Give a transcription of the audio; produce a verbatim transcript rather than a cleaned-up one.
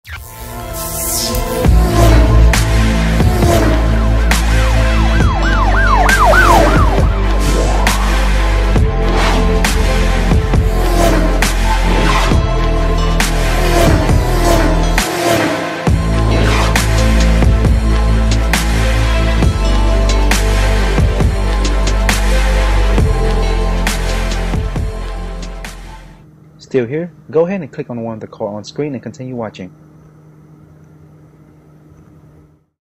Still here? Go ahead and click on one of the car on screen and continue watching.